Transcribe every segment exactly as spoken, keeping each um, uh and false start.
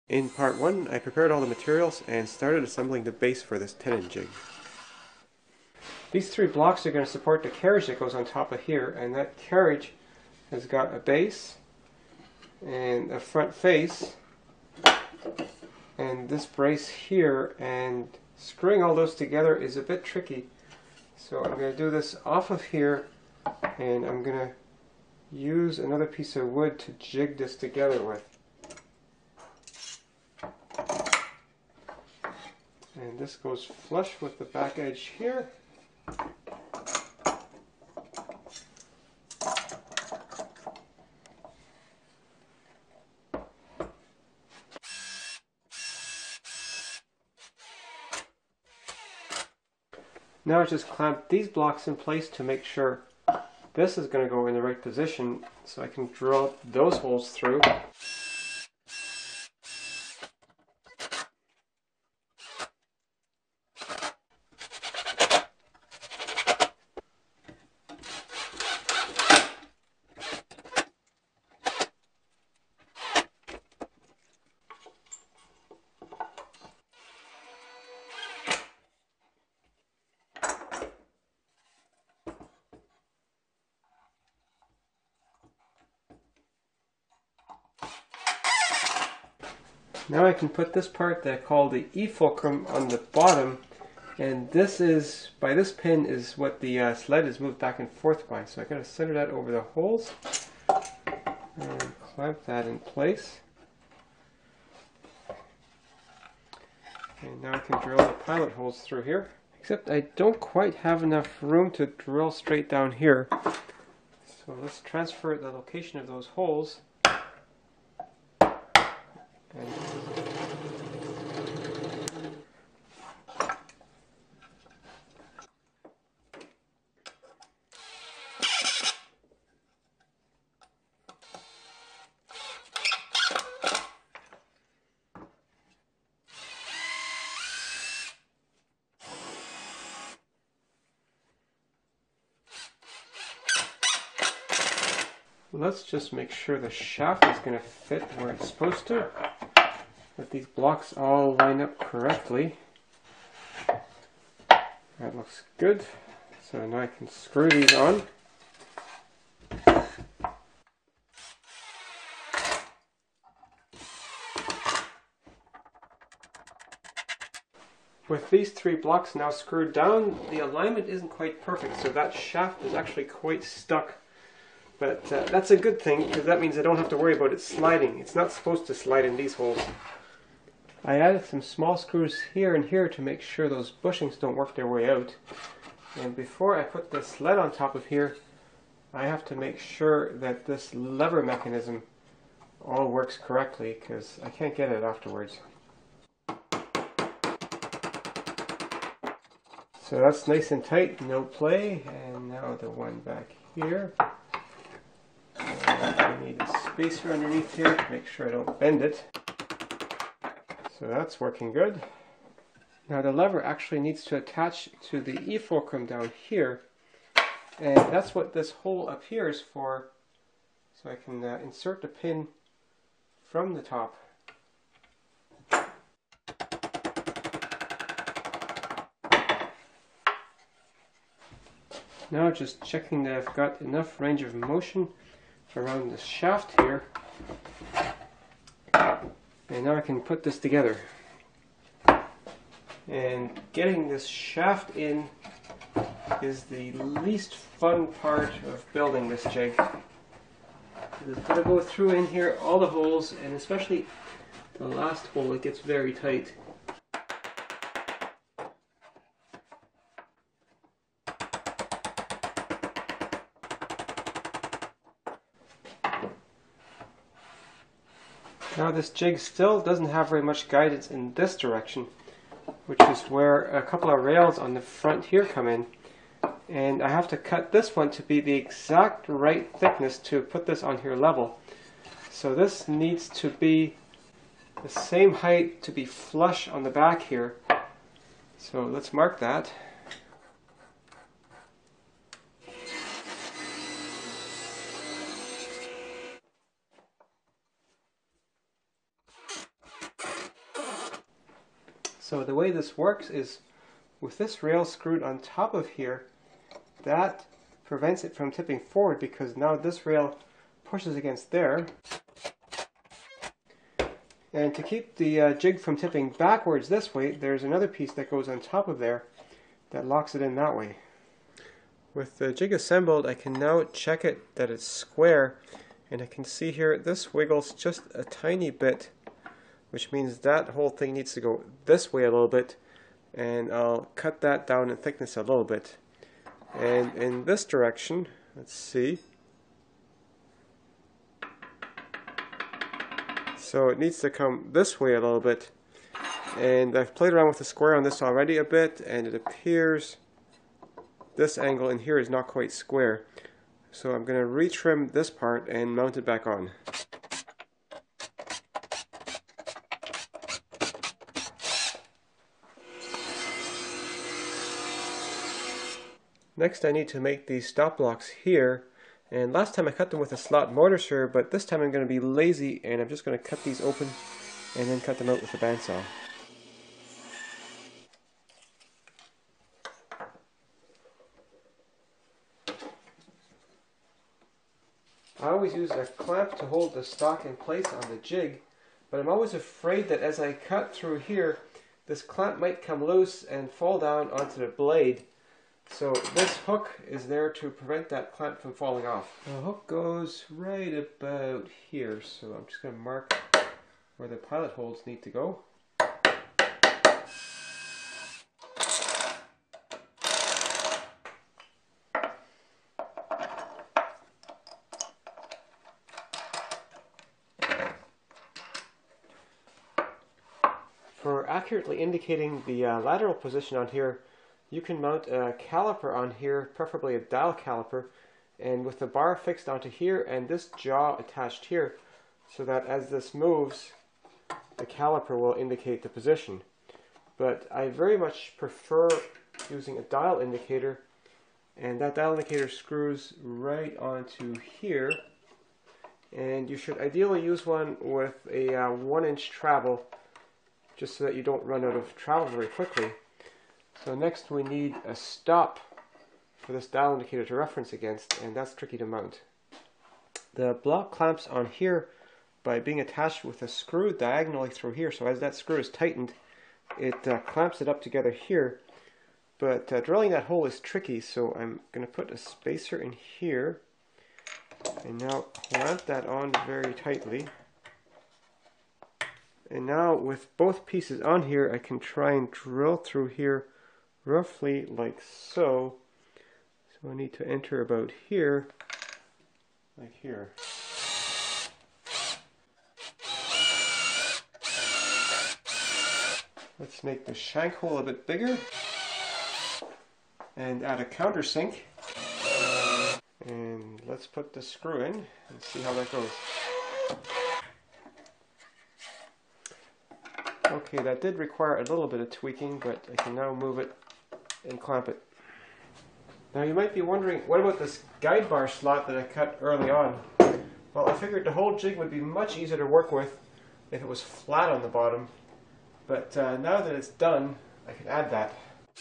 In part one, I prepared all the materials and started assembling the base for this tenon jig. These three blocks are going to support the carriage that goes on top of here, and that carriage has got a base and a front face and this brace here, and screwing all those together is a bit tricky. So I'm going to do this off of here, and I'm going to use another piece of wood to jig this together with. And this goes flush with the back edge here. Now I just clamp these blocks in place to make sure this is going to go in the right position, so I can drill those holes through. Now I can put this part that I call the E fulcrum on the bottom, and this is, by this pin is what the uh, sled is moved back and forth by. So I gotta center that over the holes and clamp that in place. And now I can drill the pilot holes through here. Except I don't quite have enough room to drill straight down here. So let's transfer the location of those holes. And let's just make sure the shaft is going to fit where it's supposed to. That these blocks all line up correctly. That looks good. So now I can screw these on. With these three blocks now screwed down, the alignment isn't quite perfect, so that shaft is actually quite stuck. But uh, that's a good thing, because that means I don't have to worry about it sliding. It's not supposed to slide in these holes. I added some small screws here and here to make sure those bushings don't work their way out. And before I put the sled on top of here, I have to make sure that this lever mechanism all works correctly, because I can't get it afterwards. So that's nice and tight, no play. And now the one back here. I need a spacer underneath here to make sure I don't bend it. So that's working good. Now the lever actually needs to attach to the E fulcrum down here, and that's what this hole up here is for, so I can uh, insert the pin from the top. Now just checking that I've got enough range of motion around the shaft here. And now I can put this together. And getting this shaft in is the least fun part of building this jig. I've got to go through in here all the holes, and especially the last hole, it gets very tight. Now this jig still doesn't have very much guidance in this direction, which is where a couple of rails on the front here come in. And I have to cut this one to be the exact right thickness to put this on here level. So this needs to be the same height to be flush on the back here. So let's mark that. So the way this works is with this rail screwed on top of here, that prevents it from tipping forward because now this rail pushes against there. And to keep the uh, jig from tipping backwards this way, there's another piece that goes on top of there that locks it in that way. With the jig assembled, I can now check it that it's square, and I can see here this wiggles just a tiny bit, which means that whole thing needs to go this way a little bit, and I'll cut that down in thickness a little bit. And in this direction, let's see, so it needs to come this way a little bit, and I've played around with the square on this already a bit, and it appears this angle in here is not quite square. So I'm going to retrim this part and mount it back on. Next I need to make these stop blocks here, and last time I cut them with a slot mortiser, but this time I'm going to be lazy and I'm just going to cut these open and then cut them out with a bandsaw. I always use a clamp to hold the stock in place on the jig, but I'm always afraid that as I cut through here, this clamp might come loose and fall down onto the blade. So this hook is there to prevent that clamp from falling off. The hook goes right about here, so I'm just going to mark where the pilot holes need to go. For accurately indicating the uh, lateral position on here, you can mount a caliper on here, preferably a dial caliper, and with the bar fixed onto here and this jaw attached here, so that as this moves, the caliper will indicate the position. But I very much prefer using a dial indicator, and that dial indicator screws right onto here, and you should ideally use one with a uh, one inch travel, just so that you don't run out of travel very quickly. So next we need a stop for this dial indicator to reference against, and that's tricky to mount. The block clamps on here by being attached with a screw diagonally through here, so as that screw is tightened, it uh, clamps it up together here. But uh, drilling that hole is tricky, so I'm going to put a spacer in here, and now clamp that on very tightly. And now with both pieces on here, I can try and drill through here roughly like so. So I need to enter about here, like here. Let's make the shank hole a bit bigger and add a countersink. And let's put the screw in and see how that goes. Okay, that did require a little bit of tweaking, but I can now move it and clamp it. Now you might be wondering, what about this guide bar slot that I cut early on? Well, I figured the whole jig would be much easier to work with if it was flat on the bottom, but uh, now that it's done, I can add that.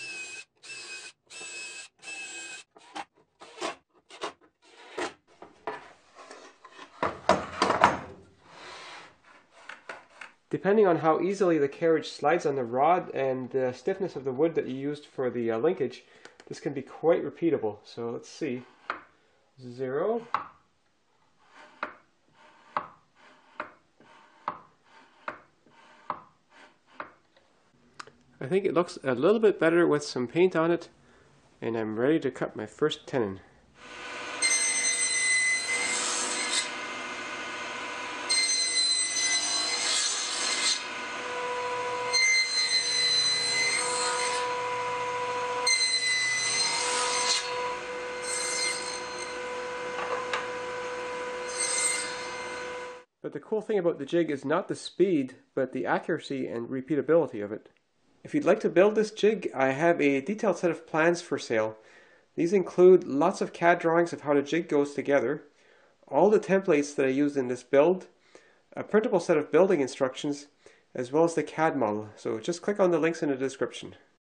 Depending on how easily the carriage slides on the rod and the stiffness of the wood that you used for the uh, linkage, this can be quite repeatable. So let's see. Zero. I think it looks a little bit better with some paint on it, and I'm ready to cut my first tenon. But the cool thing about the jig is not the speed, but the accuracy and repeatability of it. If you'd like to build this jig, I have a detailed set of plans for sale. These include lots of C A D drawings of how the jig goes together, all the templates that I used in this build, a printable set of building instructions, as well as the C A D model. So just click on the links in the description.